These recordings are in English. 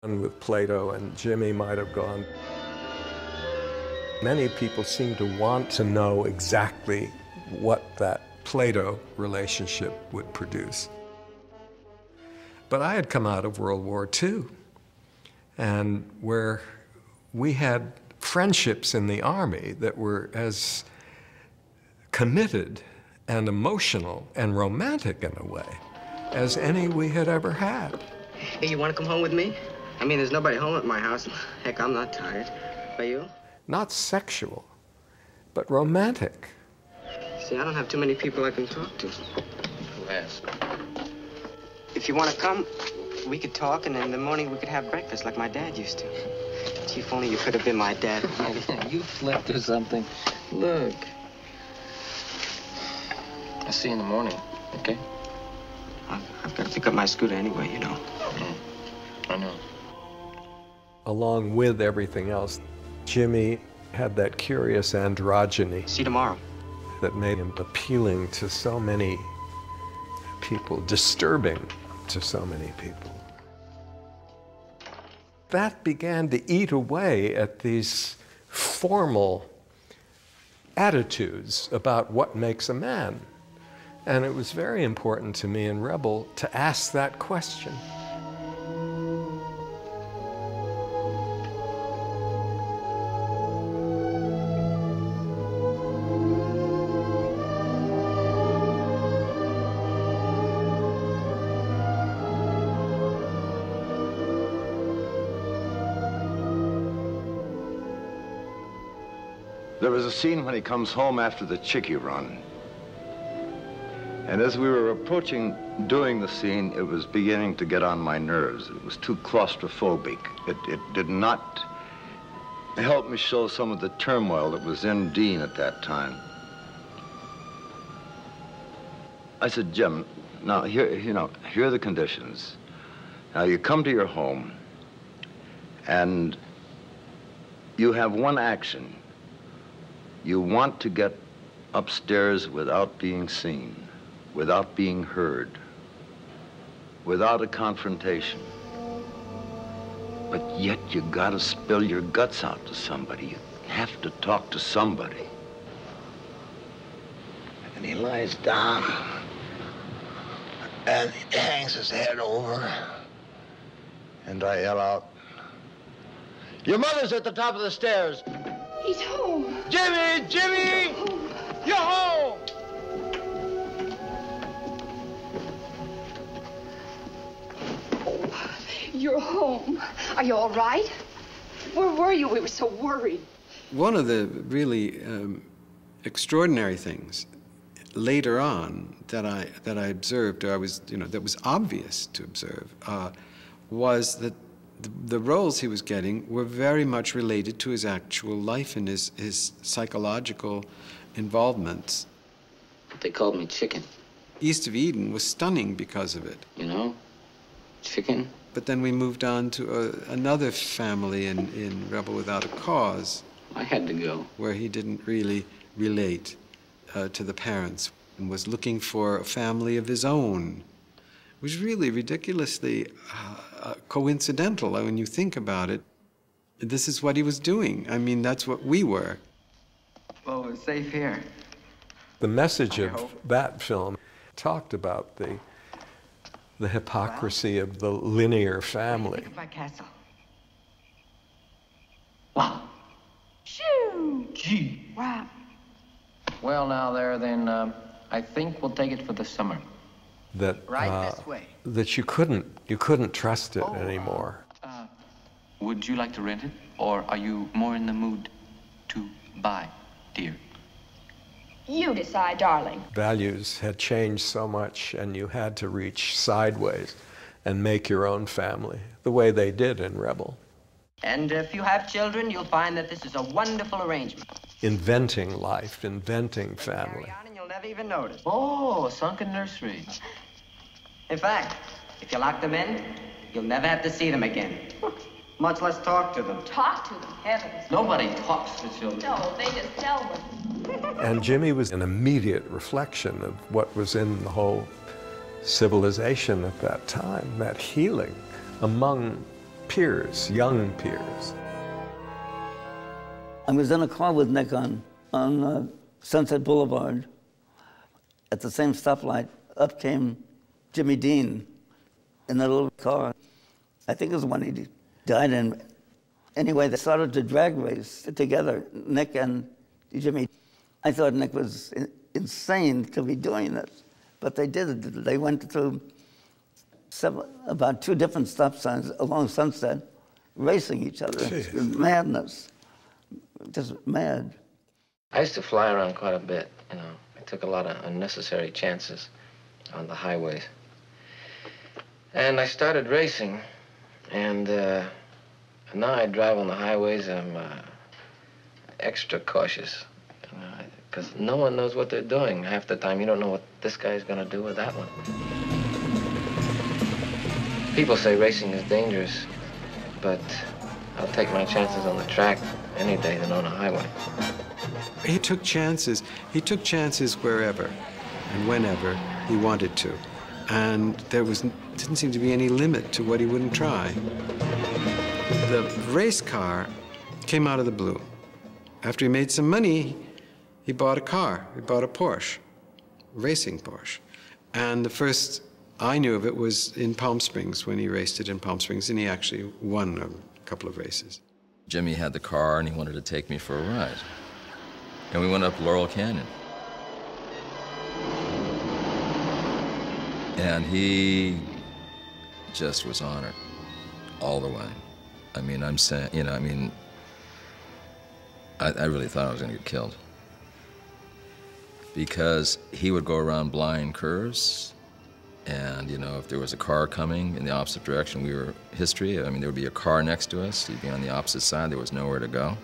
And with Plato, and Jimmy might have gone. Many people seem to want to know exactly what that Plato relationship would produce. But I had come out of World War II, and where we had friendships in the Army that were as committed and emotional and romantic in a way as any we had ever had. Hey, you want to come home with me? I mean, there's nobody home at my house. Heck, I'm not tired. Are you? Not sexual, but romantic. See, I don't have too many people I can talk to. Yes. If you want to come, we could talk, and in the morning we could have breakfast like my dad used to. Gee, if only you could have been my dad. You flipped or something. Look. I'll see you in the morning, okay? I've got to pick up my scooter anyway, you know. I know. Along with everything else, Jimmy had that curious androgyny. See you tomorrow. That made him appealing to so many people, disturbing to so many people. That began to eat away at these formal attitudes about what makes a man. And it was very important to me in Rebel to ask that question. There was a scene when he comes home after the Chickie run. And as we were approaching doing the scene, it was beginning to get on my nerves. It was too claustrophobic. It did not help me show some of the turmoil that was in Dean at that time. I said, Jim, now here are the conditions. Now you come to your home and you have one action. You want to get upstairs without being seen, without being heard, without a confrontation. But yet you gotta spill your guts out to somebody. You have to talk to somebody. And he lies down and he hangs his head over. And I yell out, "Your mother's at the top of the stairs." He's home. Jimmy! Jimmy! You're home! Oh, you're home. Are you all right? Where were you? We were so worried. One of the really extraordinary things later on that I observed, or that was obvious to observe, was that the roles he was getting were very much related to his actual life and his psychological involvements. They called me Chicken. East of Eden was stunning because of it. You know? Chicken. But then we moved on to another family in Rebel Without a Cause. I had to go. Where he didn't really relate to the parents and was looking for a family of his own. It was really ridiculously coincidental when you think about it. This is what he was doing. I mean, that's what we were. Well, we're safe here. The message of that film talked about the hypocrisy of the linear family. Think of my castle. Wow. Shoo! Gee. Wow. Well, now there, then, I think we'll take it for the summer. That Right this way. that you couldn't trust it anymore. Would you like to rent it, or are you more in the mood to buy, dear? You decide, darling. Values had changed so much, and you had to reach sideways and make your own family, the way they did in Rebel. And if you have children, you'll find that this is a wonderful arrangement. Inventing life, inventing family. Carry on and you'll never even notice. Oh, a sunken nursery. In fact, if you lock them in, you'll never have to see them again. Much less talk to them. Talk to them, heavens. Nobody talks to children. No, they just tell them. And Jimmy was an immediate reflection of what was in the whole civilization at that time, that healing among peers, young peers. I was in a car with Nick on Sunset Boulevard. At the same stoplight, up came Jimmy Dean in that little car. I think it was when he died in. Anyway, they started to drag race together, Nick and Jimmy. I thought Nick was insane to be doing this, but they did it. They went through about 2 different stop signs along Sunset, racing each other. Jeez. Madness, just mad. I used to fly around quite a bit, you know. I took a lot of unnecessary chances on the highways. And I started racing, and now I drive on the highways. I'm extra cautious, because no one knows what they're doing. Half the time, you don't know what this guy's going to do with that one. People say racing is dangerous, but I'll take my chances on the track any day than on a highway. He took chances. He took chances wherever and whenever he wanted to. And there didn't seem to be any limit to what he wouldn't try. The race car came out of the blue. After he made some money, he bought a car. He bought a Porsche, racing Porsche. And the first I knew of it was in Palm Springs, when he raced it in Palm Springs, and he actually won a couple of races. Jimmy had the car, and he wanted to take me for a ride. And we went up Laurel Canyon. And he just was on it all the way. I mean, I'm saying, you know, I mean, I really thought I was going to get killed. Because he would go around blind curves, and, you know, if there was a car coming in the opposite direction, we were history. I mean, there would be a car next to us. He'd be on the opposite side. There was nowhere to go.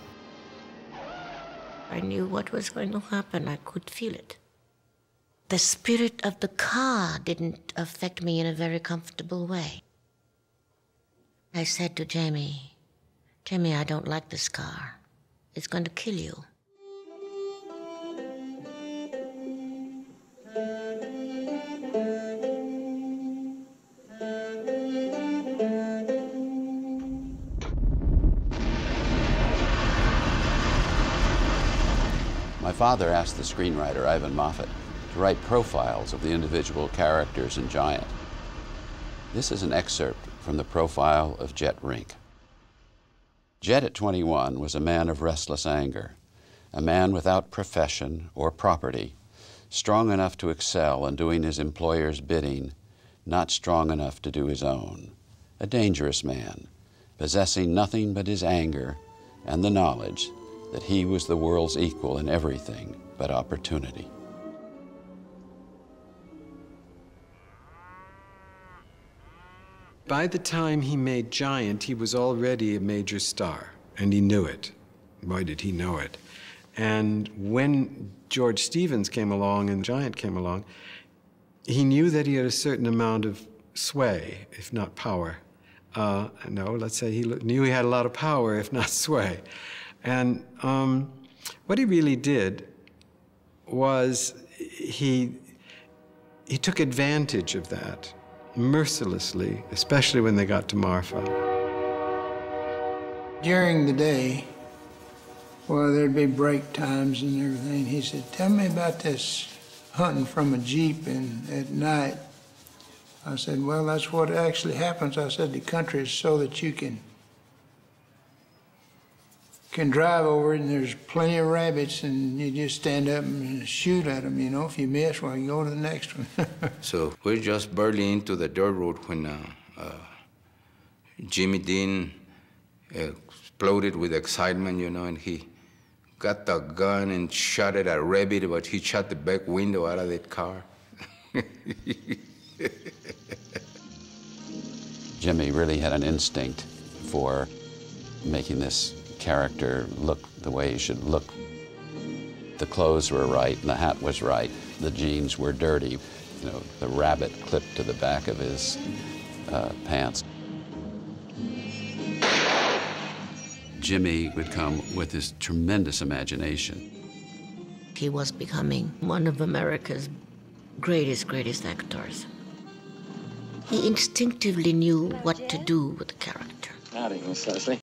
I knew what was going to happen. I could feel it. The spirit of the car didn't affect me in a very comfortable way. I said to Jamie, Jamie, I don't like this car. It's going to kill you. My father asked the screenwriter, Ivan Moffat, to write profiles of the individual characters in Giant. This is an excerpt from the profile of Jet Rink. Jet at 21 was a man of restless anger, a man without profession or property, strong enough to excel in doing his employer's bidding, not strong enough to do his own, a dangerous man, possessing nothing but his anger and the knowledge that he was the world's equal in everything but opportunity. By the time he made Giant, he was already a major star, and he knew it. Boy, did he know it. And when George Stevens came along and Giant came along, he knew that he had a certain amount of sway, if not power. No, let's say he knew he had a lot of power, if not sway. And what he really did was he took advantage of that mercilessly, especially when they got to Marfa. During the day, well, there'd be break times and everything. He said, tell me about this hunting from a Jeep at night. I said, well, that's what actually happens. I said, the country is so that you can drive over it and there's plenty of rabbits and you just stand up and shoot at them, you know. If you miss, well, you go to the next one. So we're just barely into the dirt road when Jimmy Dean exploded with excitement, you know, and he got the gun and shot at a rabbit, but he shot the back window out of that car. Jimmy really had an instinct for making this character look the way he should look. The clothes were right, and the hat was right. The jeans were dirty. You know, the rabbit clipped to the back of his pants. Jimmy would come with his tremendous imagination. He was becoming one of America's greatest actors. He instinctively knew what to do with the character. Howdy, Miss Leslie.